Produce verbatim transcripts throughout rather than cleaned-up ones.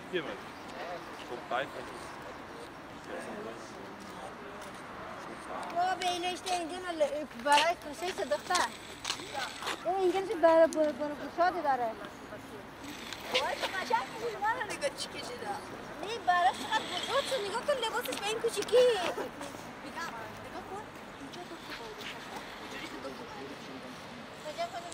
Hier mit. بابا بیلشته اینجا برای کسی صدقه اینجا چه برای برای داره وای قشنگ میشه من رو نگاه چی کشیده نه برای چقدر بزرگ نگاه کن لباسش به این کوچیکی نگاه کن اینجا دو تا اینجوری که دو تا کجا کنم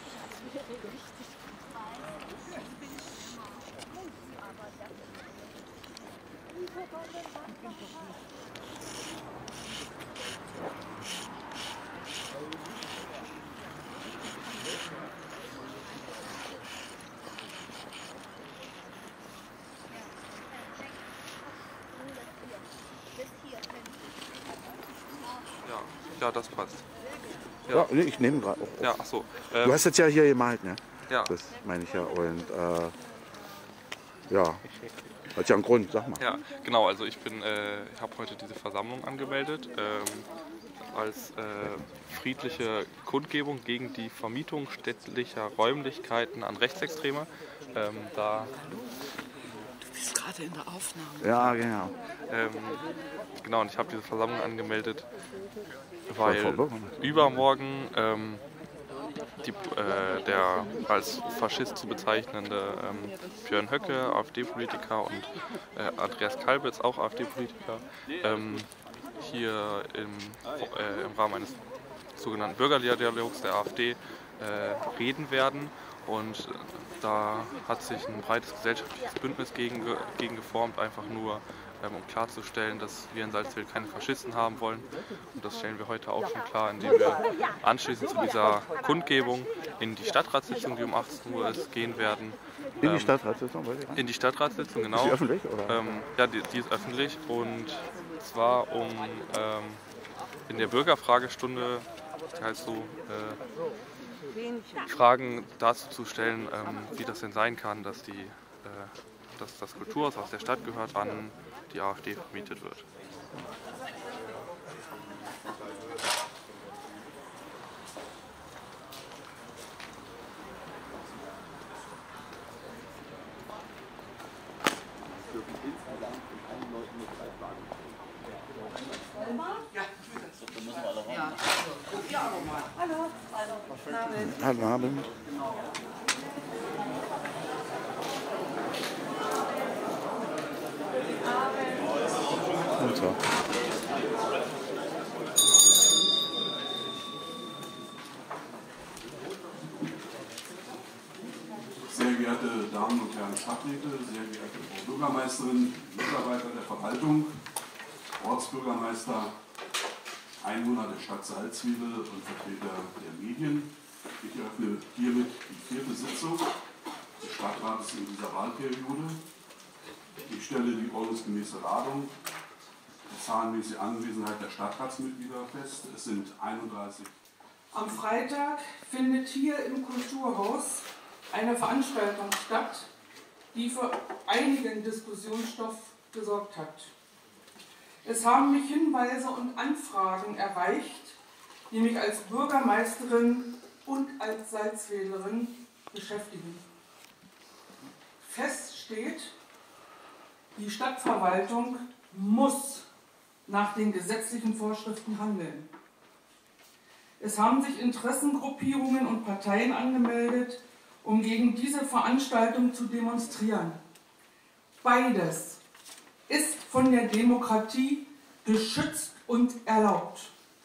Ja, das passt. Ja, ja nee, ich nehme gerade auch. Ja, ach so. Ähm, du hast das ja hier gemalt, ne? Ja. Das meine ich ja. Und äh, ja, hat ja einen Grund, sag mal. Ja, genau. Also ich bin, äh, ich habe heute diese Versammlung angemeldet ähm, als äh, friedliche Kundgebung gegen die Vermietung städtlicher Räumlichkeiten an Rechtsextreme. Ähm, da Du bist gerade in der Aufnahme. Ja, genau. Ähm, genau, und ich habe diese Versammlung angemeldet, weil übermorgen ähm, die, äh, der als Faschist zu bezeichnende ähm, Björn Höcke, AfD-Politiker, und äh, Andreas Kalbitz, auch AfD-Politiker, ähm, hier im, äh, im Rahmen eines sogenannten Bürgerdialogs der AfD äh, reden werden. Und da hat sich ein breites gesellschaftliches Bündnis gegen, gegen geformt, einfach nur ähm, um klarzustellen, dass wir in Salzwedel keine Faschisten haben wollen. Und das stellen wir heute auch schon klar, indem wir anschließend zu dieser Kundgebung in die Stadtratssitzung, die um achtzehn Uhr ist, gehen werden. In die Ähm, Stadtratssitzung? In die Stadtratssitzung, genau. Ist die öffentlich? Oder? Ähm, ja, die, die ist öffentlich, und zwar um ähm, in der Bürgerfragestunde, die heißt so, äh, Fragen dazu zu stellen, ähm, wie das denn sein kann, dass, die, äh, dass das Kulturhaus aus der Stadt gehört, an die AfD vermietet wird. Guten Abend. Und so. Sehr geehrte Damen und Herren Stadträte, sehr geehrte Frau Bürgermeisterin, Mitarbeiter der Verwaltung, Ortsbürgermeister, Einwohner der Stadt Salzwedel und Vertreter der Medien. Ich eröffne hiermit die vierte Sitzung des Stadtrates in dieser Wahlperiode. Ich stelle die ordnungsgemäße Radung, die zahlenmäßige Anwesenheit der Stadtratsmitglieder fest. Es sind einunddreißig. Am Freitag findet hier im Kulturhaus eine Veranstaltung statt, die für einigen Diskussionsstoff gesorgt hat. Es haben mich Hinweise und Anfragen erreicht, die mich als Bürgermeisterin und als Salzwedlerin beschäftigen. Fest steht, die Stadtverwaltung muss nach den gesetzlichen Vorschriften handeln. Es haben sich Interessengruppierungen und Parteien angemeldet, um gegen diese Veranstaltung zu demonstrieren. Beides ist von der Demokratie geschützt und erlaubt.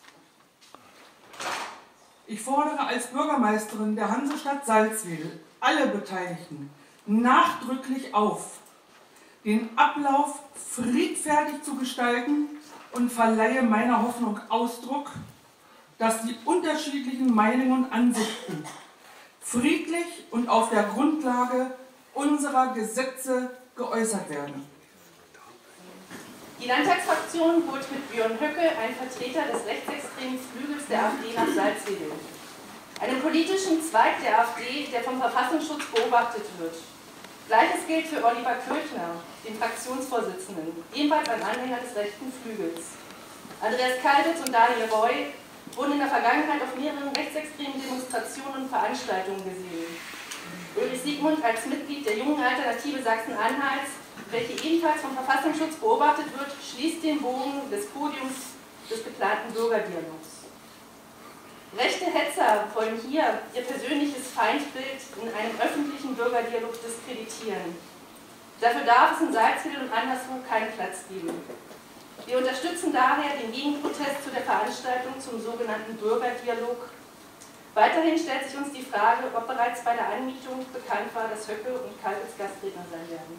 Ich fordere als Bürgermeisterin der Hansestadt Salzwedel alle Beteiligten nachdrücklich auf, den Ablauf friedfertig zu gestalten, und verleihe meiner Hoffnung Ausdruck, dass die unterschiedlichen Meinungen und Ansichten friedlich und auf der Grundlage unserer Gesetze geäußert werden. Die Landtagsfraktion holt mit Björn Höcke einen Vertreter des rechtsextremen Flügels der AfD nach Salzwedel. Einen politischen Zweig der AfD, der vom Verfassungsschutz beobachtet wird. Gleiches gilt für Oliver Köthner, den Fraktionsvorsitzenden, ebenfalls ein Anhänger des rechten Flügels. Andreas Kalbitz und Daniel Roy wurden in der Vergangenheit auf mehreren rechtsextremen Demonstrationen und Veranstaltungen gesehen. Ulrich Siegmund als Mitglied der Jungen Alternative Sachsen-Anhalts welche ebenfalls vom Verfassungsschutz beobachtet wird, schließt den Bogen des Podiums des geplanten Bürgerdialogs. Rechte Hetzer wollen hier ihr persönliches Feindbild in einem öffentlichen Bürgerdialog diskreditieren. Dafür darf es in Salzwedel und anderswo keinen Platz geben. Wir unterstützen daher den Gegenprotest zu der Veranstaltung zum sogenannten Bürgerdialog. Weiterhin stellt sich uns die Frage, ob bereits bei der Anmietung bekannt war, dass Höcke und Kalb als Gastredner sein werden.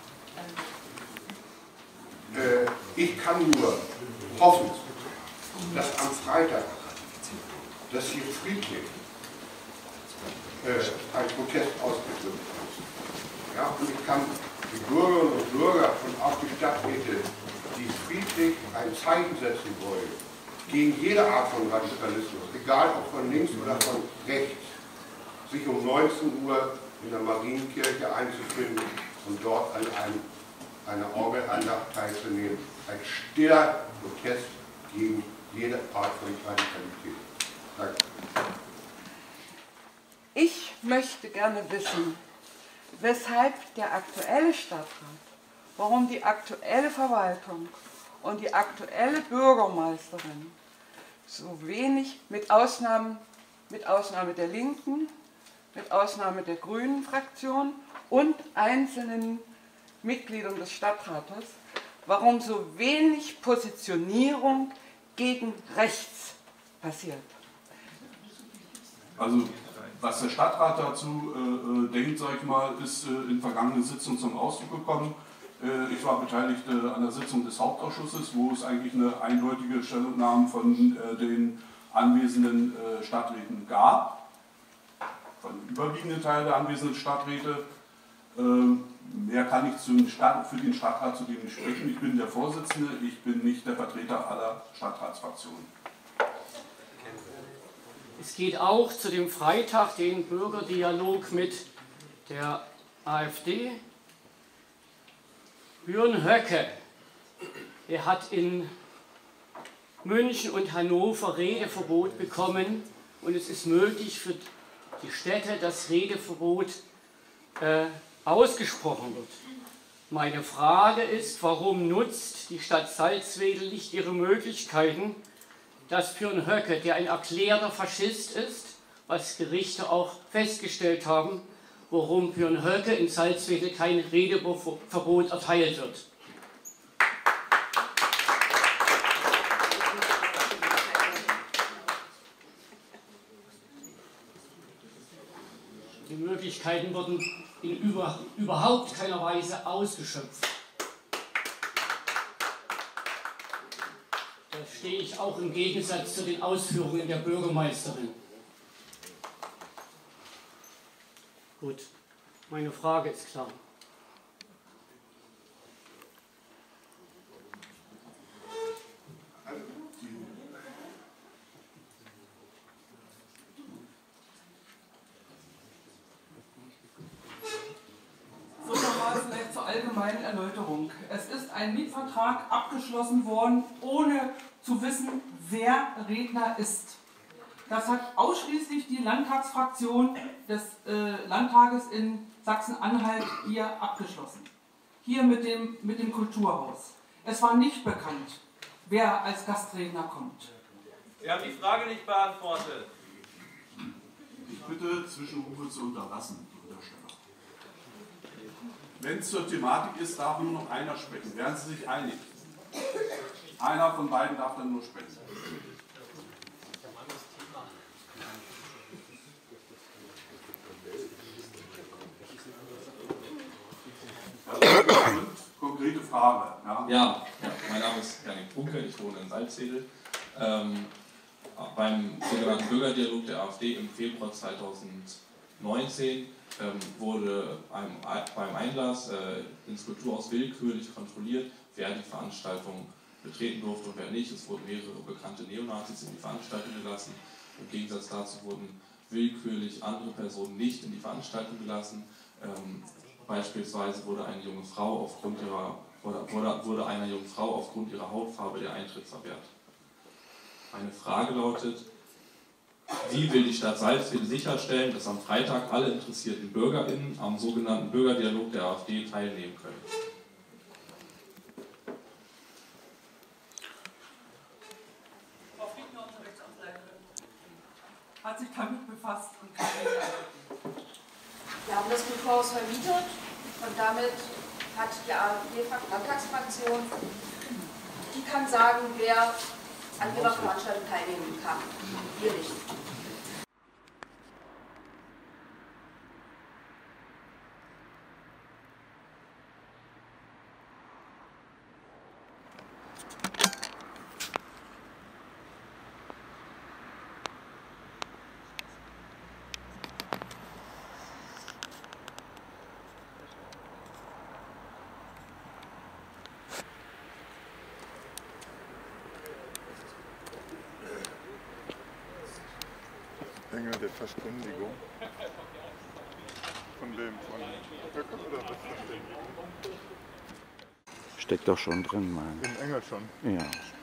Äh, ich kann nur hoffen, dass am Freitag, dass hier friedlich äh, ein Protest ausgeführt wird. Ja, und ich kann die Bürgerinnen und Bürger und auch die Stadträte, die friedlich ein Zeichen setzen wollen, gegen jede Art von Radikalismus, egal ob von links oder von rechts, sich um neunzehn Uhr in der Marienkirche einzufinden und dort an einem, einer Orgelandacht teilzunehmen, ein stiller Protest gegen jede Art von Radikalität. Danke. Ich möchte gerne wissen, weshalb der aktuelle Stadtrat, warum die aktuelle Verwaltung und die aktuelle Bürgermeisterin so wenig, mit Ausnahme, mit Ausnahme der Linken, mit Ausnahme der Grünen Fraktion und einzelnen Mitgliedern des Stadtrates, warum so wenig Positionierung gegen rechts passiert. Also, was der Stadtrat dazu äh, denkt, sage ich mal, ist äh, in vergangenen Sitzungen zum Ausdruck gekommen. Äh, ich war beteiligt äh, an der Sitzung des Hauptausschusses, wo es eigentlich eine eindeutige Stellungnahme von äh, den anwesenden äh, Stadträten gab, von dem überwiegenden Teil der anwesenden Stadträte. Äh, mehr kann ich zum Stadt, für den Stadtrat zu dem nicht sprechen. Ich bin der Vorsitzende, ich bin nicht der Vertreter aller Stadtratsfraktionen. Es geht auch zu dem Freitag den Bürgerdialog mit der AfD. Björn Höcke, er hat in München und Hannover Redeverbot bekommen und es ist möglich für die Städte, dass Redeverbot äh, ausgesprochen wird. Meine Frage ist, warum nutzt die Stadt Salzwedel nicht ihre Möglichkeiten, dass Björn Höcke, der ein erklärter Faschist ist, was Gerichte auch festgestellt haben, warum Björn Höcke in Salzwedel kein Redeverbot erteilt wird. Die Möglichkeiten wurden in über, überhaupt keiner Weise ausgeschöpft. Da stehe ich auch im Gegensatz zu den Ausführungen der Bürgermeisterin. Gut, meine Frage ist klar. So nochmal vielleicht zur allgemeinen Erläuterung. Es ist ein Mietvertrag abgeschlossen worden, ohne zu wissen, wer Redner ist. Das hat ausschließlich die Landtagsfraktion des äh, Landtages in Sachsen-Anhalt hier abgeschlossen. Hier mit dem, mit dem Kulturhaus. Es war nicht bekannt, wer als Gastredner kommt. Sie haben die Frage nicht beantwortet. Ich bitte, Zwischenrufe zu unterlassen, Untersteller. Wenn es zur Thematik ist, darf nur noch einer sprechen. Wären Sie sich einig? Einer von beiden darf dann nur sprechen. Konkrete Frage. Ja, ja, ja, mein Name ist Janik Brunke, ich wohne in Salzwedel. Ähm, beim sogenannten Bürgerdialog der AfD im Februar zweitausendneunzehn ähm, wurde einem, beim Einlass äh, ins Kulturhaus willkürlich kontrolliert, wer die Veranstaltung betreten durfte und wer nicht. Es wurden mehrere bekannte Neonazis in die Veranstaltung gelassen. Im Gegensatz dazu wurden willkürlich andere Personen nicht in die Veranstaltung gelassen. Ähm, Beispielsweise wurde eine junge Frau aufgrund ihrer, oder wurde, wurde einer jungen Frau aufgrund ihrer Hautfarbe der Eintritt verwehrt. Meine Frage lautet, wie will die Stadt Salzwedel sicherstellen, dass am Freitag alle interessierten BürgerInnen am sogenannten Bürgerdialog der AfD teilnehmen können? sich damit befasst und kann nicht einrichten. Wir haben das Kulturhaus vermietet und damit hat die A f D-Landtagsfraktion, die kann sagen, wer an ihrer Veranstaltung teilnehmen kann. Wir nicht. Engel der Verständigung. Von dem, von Höcke oder was ist das denn? Steckt doch schon drin, Mann. Im Engel schon? Ja.